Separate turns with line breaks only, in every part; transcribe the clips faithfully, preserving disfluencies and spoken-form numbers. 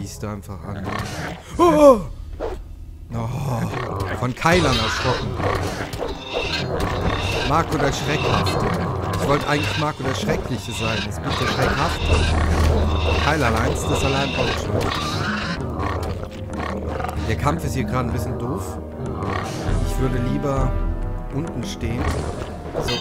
Biester einfach an. Oh! Oh, von Keilern erschrocken. Marco der Schreckhafte. Ich wollte eigentlich Marco der Schreckliche sein. Jetzt bin ich der Schreckhafte. Keilerleins, das allein auch schon. Der Kampf ist hier gerade ein bisschen doof. Ich würde lieber unten stehen. So.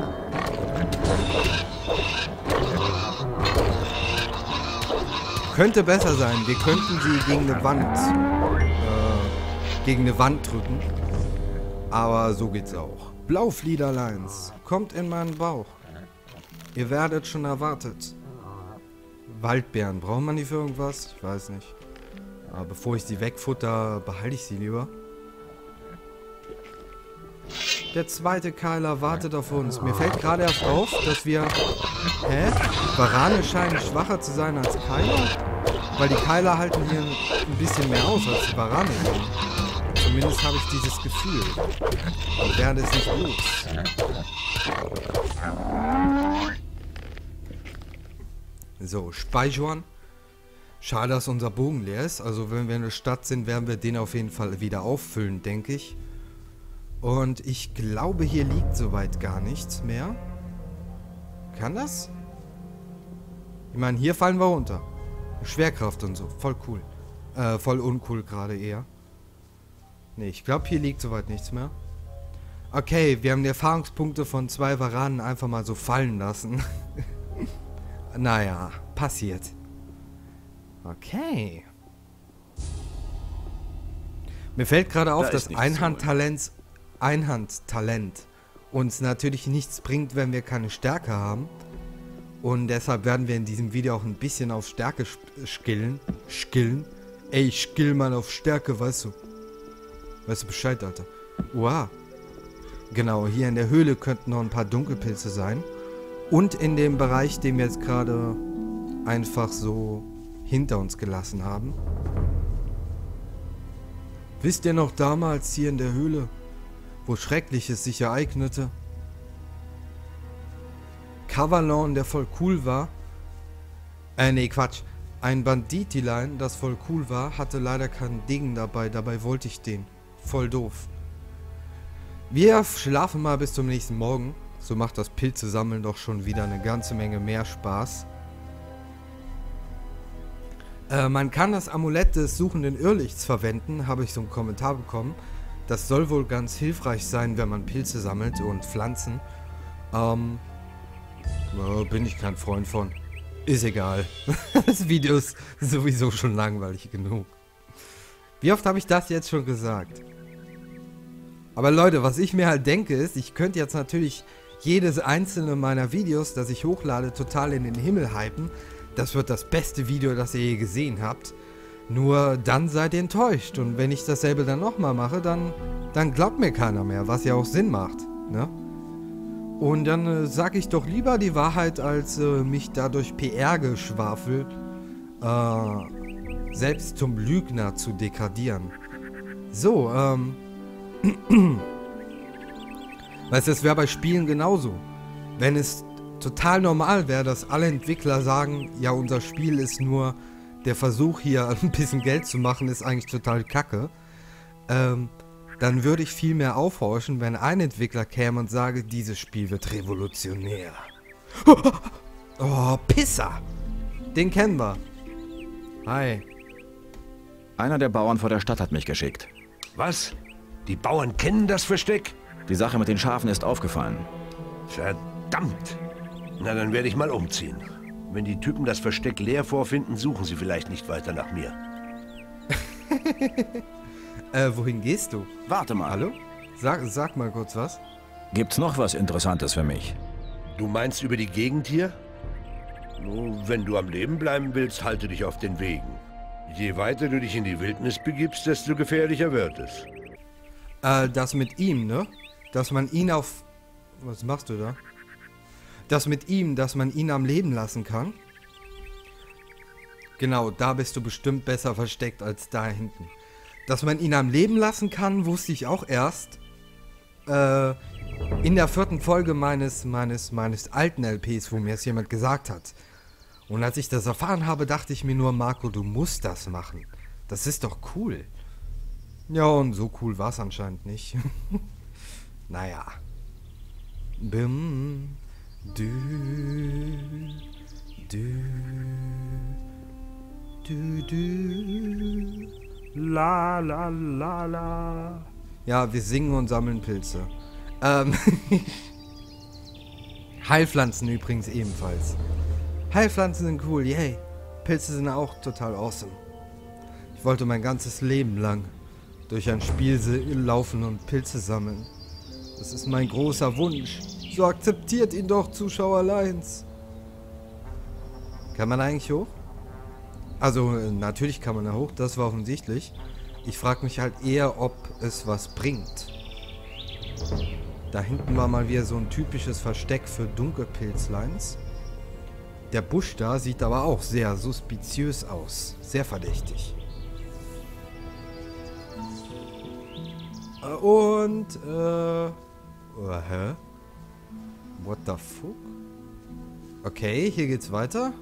Könnte besser sein. Wir könnten sie gegen eine Wand äh, gegen eine Wand drücken. Aber so geht's auch. Blaufliederleins, kommt in meinen Bauch. Ihr werdet schon erwartet. Waldbeeren, braucht man die für irgendwas? Ich weiß nicht. Aber bevor ich sie wegfutter, behalte ich sie lieber. Der zweite Keiler wartet auf uns. Mir fällt gerade erst auf, dass wir... Hä? Varane scheinen schwacher zu sein als Keiler? Weil die Keiler halten hier ein bisschen mehr aus als die Varane. Zumindest habe ich dieses Gefühl. Und werde es nicht los. So, speichern. Schade, dass unser Bogen leer ist. Also wenn wir in der Stadt sind, werden wir den auf jeden Fall wieder auffüllen, denke ich. Und ich glaube, hier liegt soweit gar nichts mehr. Kann das? Ich meine, hier fallen wir runter. Schwerkraft und so. Voll cool. Äh, voll uncool gerade eher. Ne, ich glaube, hier liegt soweit nichts mehr. Okay, wir haben die Erfahrungspunkte von zwei Varanen einfach mal so fallen lassen. Naja, passiert. Okay. Mir fällt gerade auf,
Da
dass Einhandtalent, Einhandtalent uns natürlich nichts bringt, wenn wir keine Stärke haben. Und deshalb werden wir in diesem Video auch ein bisschen auf Stärke skillen. Skillen. Ey, ich skill mal auf Stärke, weißt du. Weißt du Bescheid, Alter. Wow. Genau, hier in der Höhle könnten noch ein paar Dunkelpilze sein. Und in dem Bereich, den wir jetzt gerade einfach so hinter uns gelassen haben. Wisst ihr noch damals hier in der Höhle, wo Schreckliches sich ereignete? Cavalon, der voll cool war. Äh, nee, Quatsch. Ein Banditilein, das voll cool war, hatte leider kein Ding dabei. Dabei wollte ich den. Voll doof. Wir schlafen mal bis zum nächsten Morgen. So macht das Pilze sammeln doch schon wieder eine ganze Menge mehr Spaß. Äh, man kann das Amulett des suchenden Irrlichts verwenden, habe ich so einen Kommentar bekommen. Das soll wohl ganz hilfreich sein, wenn man Pilze sammelt und Pflanzen. Ähm, äh, bin ich kein Freund von. Ist egal. Das Video ist sowieso schon langweilig genug. Wie oft habe ich das jetzt schon gesagt? Aber Leute, was ich mir halt denke ist, ich könnte jetzt natürlich jedes einzelne meiner Videos, das ich hochlade, total in den Himmel hypen. Das wird das beste Video, das ihr je gesehen habt. Nur dann seid ihr enttäuscht. Und wenn ich dasselbe dann nochmal mache, dann, dann glaubt mir keiner mehr, was ja auch Sinn macht. Ne? Und dann äh, sage ich doch lieber die Wahrheit, als äh, mich dadurch P R-Geschwafel äh, selbst zum Lügner zu degradieren. So, ähm... weißt du, es wäre bei Spielen genauso. Wenn es total normal wäre, dass alle Entwickler sagen, ja, unser Spiel ist nur der Versuch hier ein bisschen Geld zu machen, ist eigentlich total kacke, ähm, dann würde ich viel mehr aufhorchen, wenn ein Entwickler käme und sage, dieses Spiel wird revolutionär. Oh, Pisser! Den kennen wir. Hi.
Einer der Bauern vor der Stadt hat mich geschickt.
Was? Die Bauern kennen das Versteck?
Die Sache mit den Schafen ist aufgefallen.
Verdammt! Na, dann werde ich mal umziehen. Wenn die Typen das Versteck leer vorfinden, suchen sie vielleicht nicht weiter nach mir.
äh, wohin gehst du?
Warte mal.
Hallo? Sag, sag mal kurz was.
Gibt's noch was Interessantes für mich?
Du meinst über die Gegend hier? Nun, wenn du am Leben bleiben willst, halte dich auf den Wegen. Je weiter du dich in die Wildnis begibst, desto gefährlicher wird es.
Äh, das mit ihm, ne? Dass man ihn auf... Was machst du da? Das mit ihm, dass man ihn am Leben lassen kann. Genau, da bist du bestimmt besser versteckt als da hinten. Dass man ihn am Leben lassen kann, wusste ich auch erst. Äh, in der vierten Folge meines, meines, meines alten L Ps, wo mir es jemand gesagt hat. Und als ich das erfahren habe, dachte ich mir nur, Marco, du musst das machen. Das ist doch cool. Ja, und so cool war es anscheinend nicht. Naja. Bim, dü, dü, dü, dü, la, la, la, la. Ja, wir singen und sammeln Pilze. Ähm, Heilpflanzen übrigens ebenfalls. Heilpflanzen sind cool, yay. Pilze sind auch total awesome. Ich wollte mein ganzes Leben lang durch ein Spiel laufen und Pilze sammeln. Das ist mein großer Wunsch. So akzeptiert ihn doch, Zuschauerleins. Kann man eigentlich hoch? Also, natürlich kann man da hoch, das war offensichtlich. Ich frage mich halt eher, ob es was bringt. Da hinten war mal wieder so ein typisches Versteck für Dunkelpilzleins. Der Busch da sieht aber auch sehr suspiciös aus. Sehr verdächtig. Und, äh... Oh, hä? What the fuck? Okay, hier geht's weiter.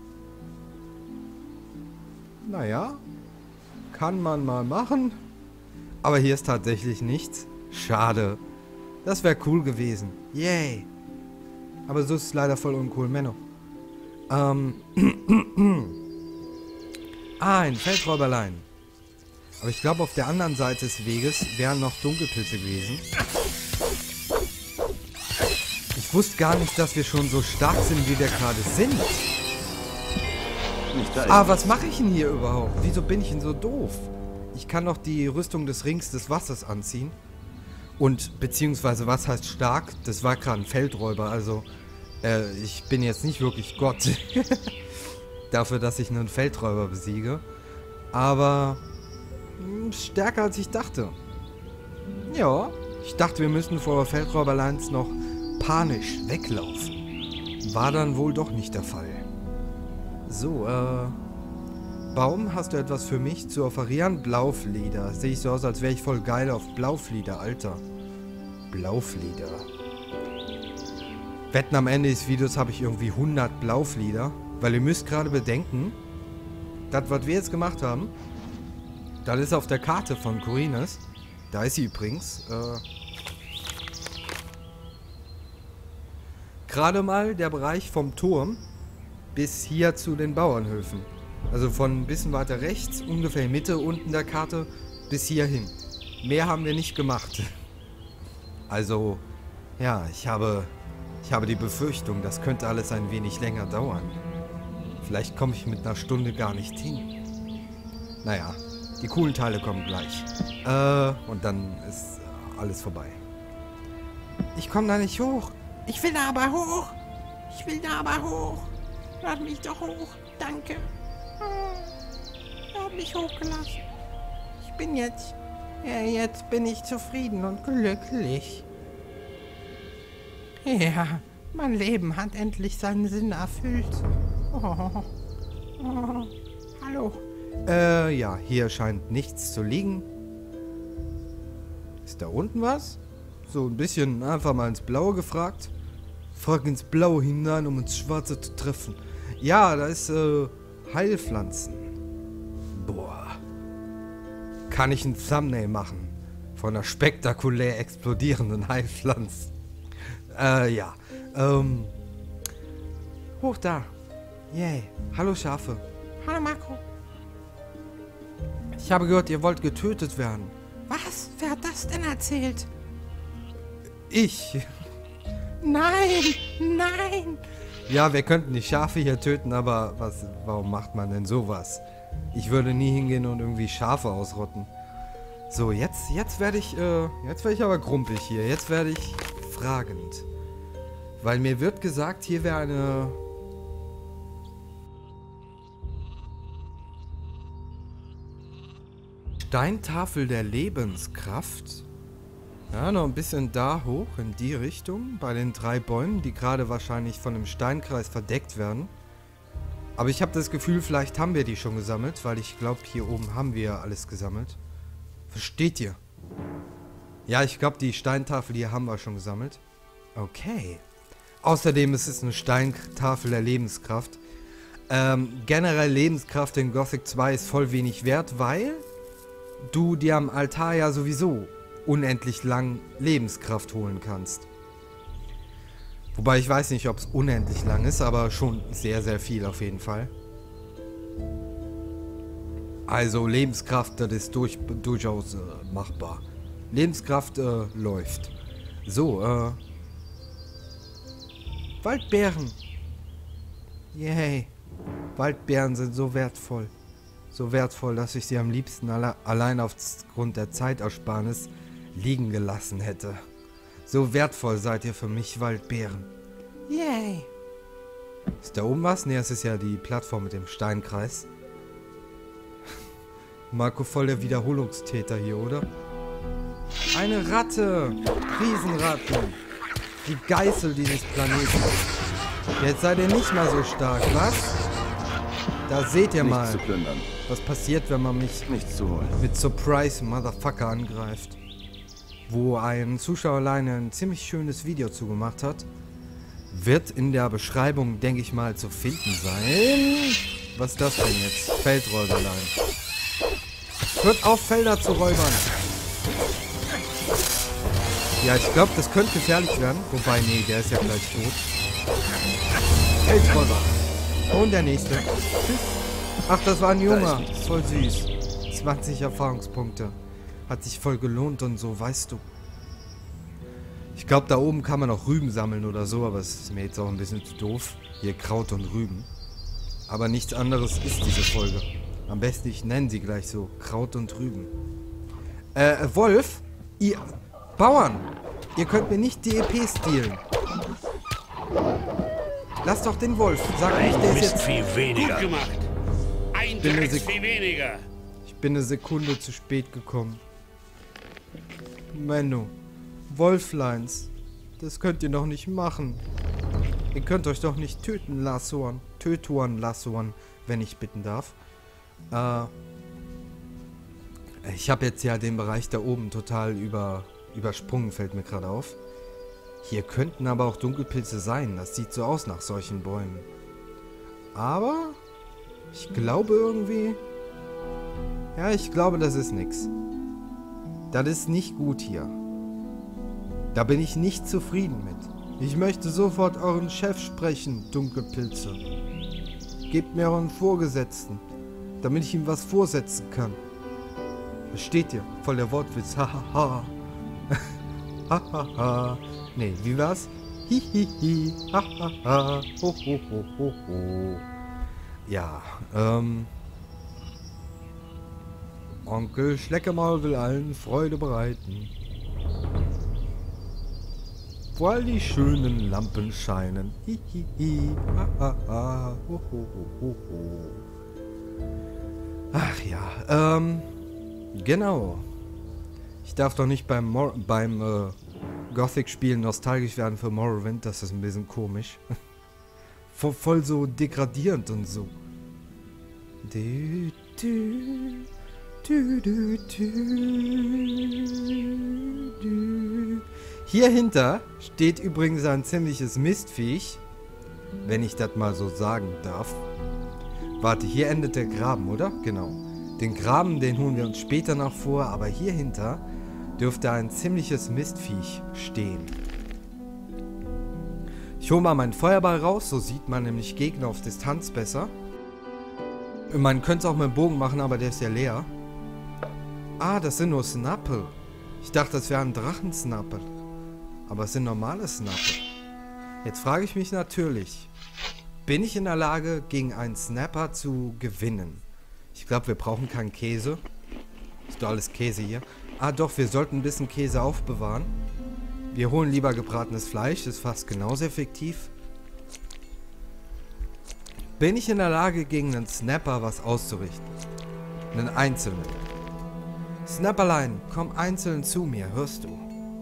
Naja. Kann man mal machen. Aber hier ist tatsächlich nichts. Schade. Das wäre cool gewesen. Yay. Aber so ist es leider voll uncool, Menno. Ähm. ah, ein Feldräuberlein. Aber ich glaube, auf der anderen Seite des Weges wären noch Dunkelpilze gewesen. Ich wusste gar nicht, dass wir schon so stark sind, wie wir gerade sind. Ah, was mache ich denn hier überhaupt? Wieso bin ich denn so doof? Ich kann doch die Rüstung des Rings des Wassers anziehen. Und, beziehungsweise, was heißt stark? Das war gerade ein Feldräuber, also, äh, ich bin jetzt nicht wirklich Gott. Dafür, dass ich einen Feldräuber besiege. Aber, mh, stärker als ich dachte. Ja, ich dachte, wir müssten vor Feldräuberleins noch panisch weglaufen. War dann wohl doch nicht der Fall. So, äh... Baum, hast du etwas für mich zu offerieren? Blauflieder. Sehe ich so aus, als wäre ich voll geil auf Blauflieder, Alter. Blauflieder. Wetten, am Ende des Videos habe ich irgendwie hundert Blauflieder. Weil ihr müsst gerade bedenken, das, was wir jetzt gemacht haben, das ist auf der Karte von Khorinis. Da ist sie übrigens. Äh, gerade mal der Bereich vom Turm bis hier zu den Bauernhöfen. Also von ein bisschen weiter rechts, ungefähr Mitte unten der Karte, bis hierhin. Mehr haben wir nicht gemacht. Also, ja, ich habe, ich habe die Befürchtung, das könnte alles ein wenig länger dauern. Vielleicht komme ich mit einer Stunde gar nicht hin. Naja, die coolen Teile kommen gleich. Äh, und dann ist alles vorbei. Ich komme da nicht hoch. Ich will da aber hoch. Ich will da aber hoch. Lass mich doch hoch. Danke. Er hat mich hochgelassen. Ich bin jetzt... Ja, jetzt bin ich zufrieden und glücklich. Ja, mein Leben hat endlich seinen Sinn erfüllt. Oh, oh, hallo. Äh, ja, hier scheint nichts zu liegen. Ist da unten was? So ein bisschen einfach mal ins Blaue gefragt. Frag ins Blaue hinein, um ins Schwarze zu treffen. Ja, da ist, äh... Heilpflanzen. Boah. Kann ich ein Thumbnail machen? Von einer spektakulär explodierenden Heilpflanze. Äh, ja. Ähm. Hoch da. Yay. Hallo Schafe. Hallo Marco. Ich habe gehört, ihr wollt getötet werden. Was? Wer hat das denn erzählt? Ich. Nein, nein. Ja, wir könnten die Schafe hier töten, aber was, warum macht man denn sowas? Ich würde nie hingehen und irgendwie Schafe ausrotten. So, jetzt, jetzt werde ich, äh, jetzt werde ich aber grumpig hier. Jetzt werde ich fragend. Weil mir wird gesagt, hier wäre eine... Steintafel der Lebenskraft. Ja, noch ein bisschen da hoch, in die Richtung, bei den drei Bäumen, die gerade wahrscheinlich von einem Steinkreis verdeckt werden. Aber ich habe das Gefühl, vielleicht haben wir die schon gesammelt, weil ich glaube, hier oben haben wir ja alles gesammelt. Versteht ihr? Ja, ich glaube, die Steintafel hier haben wir schon gesammelt. Okay. Außerdem ist es eine Steintafel der Lebenskraft. Ähm, generell Lebenskraft in Gothic zwei ist voll wenig wert, weil du dir am Altar ja sowieso unendlich lang Lebenskraft holen kannst. Wobei ich weiß nicht, ob es unendlich lang ist, aber schon sehr, sehr viel auf jeden Fall. Also Lebenskraft, das ist durch, durchaus äh, machbar. Lebenskraft äh, läuft. So, äh... Waldbeeren. Yay. Waldbeeren sind so wertvoll. So wertvoll, dass ich sie am liebsten alle, allein aufgrund der Zeitersparnis liegen gelassen hätte. So wertvoll seid ihr für mich, Waldbeeren. Yay. Ist da oben was? Ne, es ist ja die Plattform mit dem Steinkreis. Marco voll der Wiederholungstäter hier, oder? Eine Ratte! Riesenratten! Die Geißel dieses Planeten. Jetzt seid ihr nicht mal so stark, was? Da seht ihr mal,
Nichts zu plündern.
was passiert, wenn man mich
Nichts zu holen.
mit Surprise Motherfucker angreift. Wo ein Zuschauer alleine ein ziemlich schönes Video zugemacht hat. Wird in der Beschreibung, denke ich mal, zu finden sein. Was ist das denn jetzt? Feldräuberlein. Hört auf, Felder zu räubern. Ja, ich glaube, das könnte gefährlich werden. Wobei, nee, der ist ja gleich tot. Feldräuber. Und der nächste. Tschüss. Ach, das war ein Junge. Voll süß. zwanzig Erfahrungspunkte. Hat sich voll gelohnt und so, weißt du. Ich glaube, da oben kann man auch Rüben sammeln oder so, aber es ist mir jetzt auch ein bisschen zu doof. Hier Kraut und Rüben. Aber nichts anderes ist diese Folge. Am besten, ich nenne sie gleich so. Kraut und Rüben. Äh, Wolf? Ihr... Bauern! Ihr könnt mir nicht die E P stehlen. Lass doch den Wolf. Sag nicht, der ist jetzt...
Viel weniger.
Gut gemacht. Ein
Bin eine
Drecksvieh
Sek-
weniger.
Ich bin eine Sekunde zu spät gekommen. Menno. Wolfleins. Das könnt ihr doch nicht machen. Ihr könnt euch doch nicht töten, Lassoan. Tötuan, Lassoan, wenn ich bitten darf. Äh... Ich habe jetzt ja den Bereich da oben total über, übersprungen, fällt mir gerade auf. Hier könnten aber auch Dunkelpilze sein. Das sieht so aus nach solchen Bäumen. Aber ich glaube irgendwie... Ja, ich glaube, das ist nix. Das ist nicht gut hier. Da bin ich nicht zufrieden mit. Ich möchte sofort euren Chef sprechen, Dunkelpilze. Gebt mir euren Vorgesetzten, damit ich ihm was vorsetzen kann. Versteht ihr? Voll der Wortwitz. Hahaha. Hahaha. Nee, wie war's? Hihihi. Hahaha. Ho, ho, ho, ho, ho. Ja, ähm... Onkel Schleckemaul will allen Freude bereiten. Wo all die schönen Lampen scheinen. Hihihi. Hahaha. Ho, ho, ho, ho, ho. Ach ja, ähm... Genau. Ich darf doch nicht beim, Mor beim äh, Gothic-Spiel nostalgisch werden für Morrowind. Das ist ein bisschen komisch. voll, voll so degradierend und so. Du, du, du, du, du, du. Hier hinter steht übrigens ein ziemliches Mistviech. Wenn ich das mal so sagen darf. Warte, hier endet der Graben, oder? Genau. Den Graben, den holen wir uns später noch vor, aber hier hinter dürfte ein ziemliches Mistviech stehen. Ich hole mal meinen Feuerball raus, so sieht man nämlich Gegner auf Distanz besser. Man könnte es auch mit dem Bogen machen, aber der ist ja leer. Ah, das sind nur Snappel. Ich dachte, das wären Drachensnappel. Aber es sind normale Snappel. Jetzt frage ich mich natürlich, bin ich in der Lage, gegen einen Snapper zu gewinnen? Ich glaube, wir brauchen keinen Käse. Ist doch alles Käse hier. Ah doch, wir sollten ein bisschen Käse aufbewahren. Wir holen lieber gebratenes Fleisch, ist fast genauso effektiv. Bin ich in der Lage, gegen einen Snapper was auszurichten? Einen einzelnen. Snapperlein, komm einzeln zu mir, hörst du?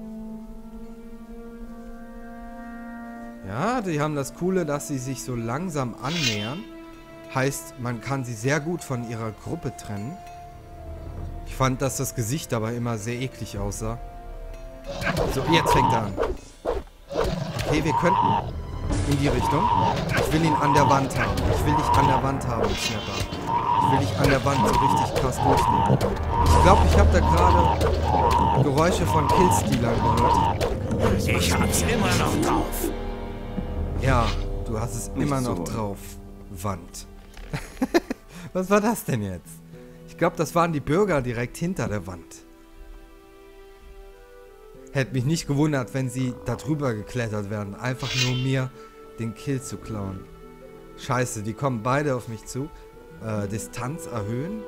Ja, die haben das Coole, dass sie sich so langsam annähern. Heißt, man kann sie sehr gut von ihrer Gruppe trennen. Ich fand, dass das Gesicht aber immer sehr eklig aussah. So, jetzt fängt er an. Okay, wir könnten... In die Richtung. Ich will ihn an der Wand haben. Ich will dich an der Wand haben, Snapper. Ich will dich an der Wand so richtig krass durchnehmen. Ich glaube, ich habe da gerade Geräusche von Killstealern gehört.
Ich hab's immer noch drauf.
Ja, du hast es
Nicht
immer noch
so.
drauf. Wand. Was war das denn jetzt? Ich glaube, das waren die Bürger direkt hinter der Wand. Hätte mich nicht gewundert, wenn sie da drüber geklettert wären. Einfach nur mir den Kill zu klauen. Scheiße, die kommen beide auf mich zu. Äh, Distanz erhöhen?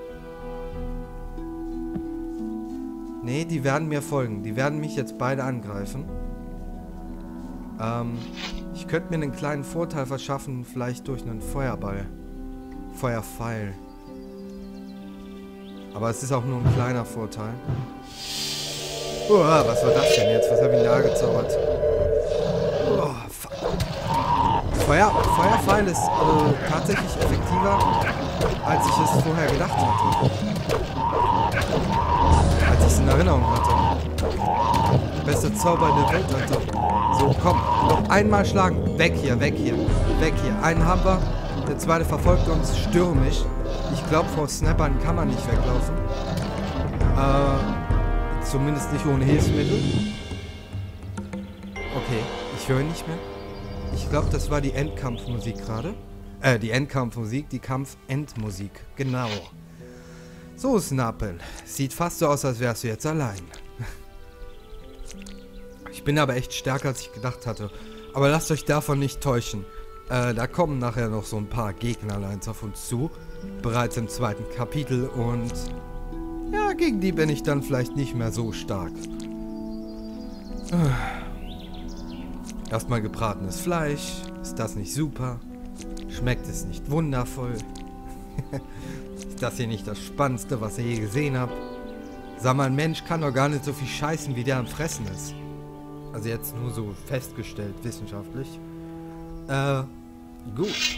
Nee, die werden mir folgen. Die werden mich jetzt beide angreifen. Ähm, ich könnte mir einen kleinen Vorteil verschaffen, vielleicht durch einen Feuerball. Feuerpfeil. Aber es ist auch nur ein kleiner Vorteil. Uah, was war das denn jetzt? Was habe ich da gezaubert? Oh, fuck. Feuer, Feuerpfeil ist äh, tatsächlich effektiver, als ich es vorher gedacht hatte. Als ich es in Erinnerung hatte. Beste Zauber in der Welt, Alter. So, komm. Noch einmal schlagen. Weg hier, weg hier. Weg hier. Einen haben wir. Der zweite verfolgt uns stürmisch. Ich glaube, vor Snappern kann man nicht weglaufen. Äh, zumindest nicht ohne Hilfsmittel. Okay, ich höre ihn nicht mehr. Ich glaube, das war die Endkampfmusik gerade. Äh, die Endkampfmusik, die Kampfendmusik. Genau. So, Snappel. Sieht fast so aus, als wärst du jetzt allein. Ich bin aber echt stärker, als ich gedacht hatte. Aber lasst euch davon nicht täuschen. Äh, da kommen nachher noch so ein paar Gegnerlines auf uns zu. Bereits im zweiten Kapitel und... ja, gegen die bin ich dann vielleicht nicht mehr so stark. Erstmal gebratenes Fleisch. Ist das nicht super? Schmeckt es nicht wundervoll? Ist das hier nicht das Spannendste, was ihr je gesehen habt? Sag mal, ein Mensch kann doch gar nicht so viel scheißen, wie der am Fressen ist. Also jetzt nur so festgestellt, wissenschaftlich. Äh, gut.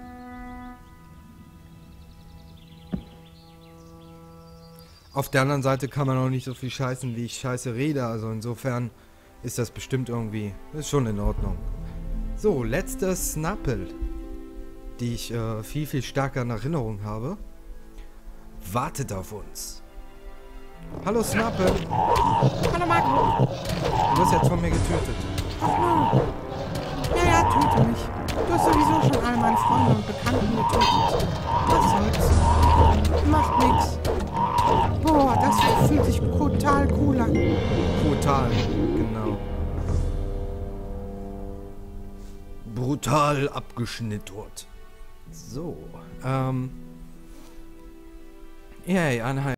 Auf der anderen Seite kann man auch nicht so viel scheißen, wie ich scheiße rede. Also insofern ist das bestimmt irgendwie... ist schon in Ordnung. So, letzte Snappel, die ich äh, viel, viel stärker in Erinnerung habe, wartet auf uns. Hallo Snappel.
Hallo Marco.
Du wirst jetzt von mir getötet.
Ach no. Ja, ja, töte mich. Du hast sowieso schon alle meine Freunde und Bekannten getötet. Was soll's? Macht nix. Boah, das fühlt sich brutal cool an.
Brutal, genau. Brutal abgeschnittert. So, ähm... Yay, Einheit.